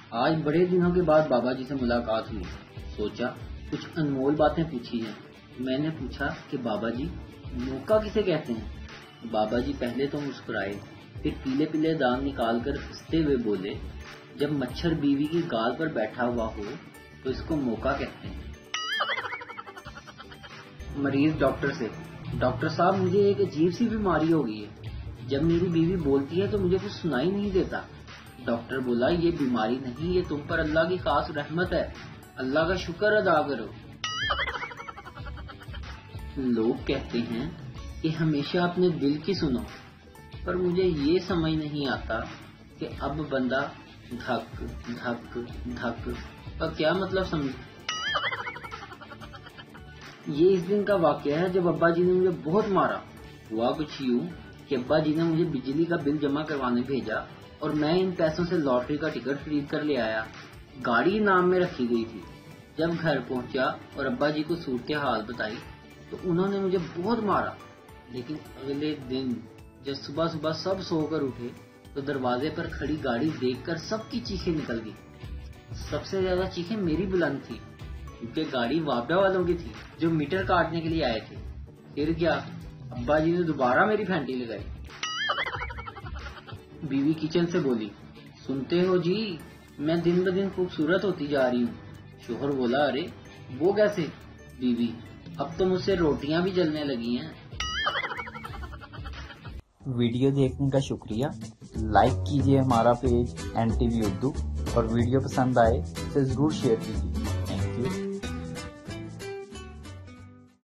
آج بڑے دنوں کے بعد بابا جی سے ملاقات ہوئی. سوچا کچھ انمول باتیں پوچھی جائیں. میں نے پوچھا کہ بابا جی موقع کسے کہتے ہیں؟ بابا جی پہلے تو مسکرائے، پھر پیلے پیلے دانت نکال کر ہنستے ہوئے بولے، جب مچھر بیوی کی گال پر بیٹھا ہوا ہو تو اس کو موقع کہتے ہیں. مریض ڈاکٹر سے: ڈاکٹر صاحب مجھے ایک عجیب سی بیماری ہو گئی ہے، جب میری بیوی بولتی ہے تو مجھے کچھ سنائی نہیں دیتا. ڈاکٹر بولا یہ بیماری نہیں، یہ تم پر اللہ کی خاص رحمت ہے، اللہ کا شکر ادا کرو. لوگ کہتے ہیں کہ ہمیشہ اپنے دل کی سنو، پر مجھے یہ سمجھ نہیں آتا کہ اب بندہ دھک دھک دھک کا کیا مطلب سمجھے. یہ اس دن کا واقعہ ہے جب ابا جی نے مجھے بہت مارا. ہوا کچھ یوں کہ ابا جی نے مجھے بجلی کا بل جمع کروانے بھیجا اور میں ان پیسوں سے لاٹری کا ٹکٹ خرید کر لے آیا. گاڑی نام میں رکھی گئی تھی. جب گھر پہنچا اور ابا جی کو صورتحال بتائی تو انہوں نے مجھے بہت مارا. لیکن اگلے دن جب صبح صبح سب سو کر اٹھے تو دروازے پر کھڑی گاڑی دیکھ کر سب کی چیخیں نکل گئی. سب سے زیادہ چیخیں میری بلند تھی کیونکہ گاڑی وابڈا والوں کی تھی جو میٹر کاٹنے کے لیے آئے تھے. پھر کیا، ابا جی نے دوبارہ میری پھینٹی لگائی. بیوی کچن سے بولی: سنتے ہو جی، میں دن بدن خوبصورت ہوتی جا رہی ہوں. شوہر بولا: ارے وہ کیسے؟ بیوی: اب تو مجھ سے روٹیاں بھی جلنے لگی ہیں. ویڈیو دیکھنے کا شکریہ. لائک کیجیے ہمارا پیج NTV اردو، اور ویڈیو پسند آئے تو ضرور شیئر کیجیے.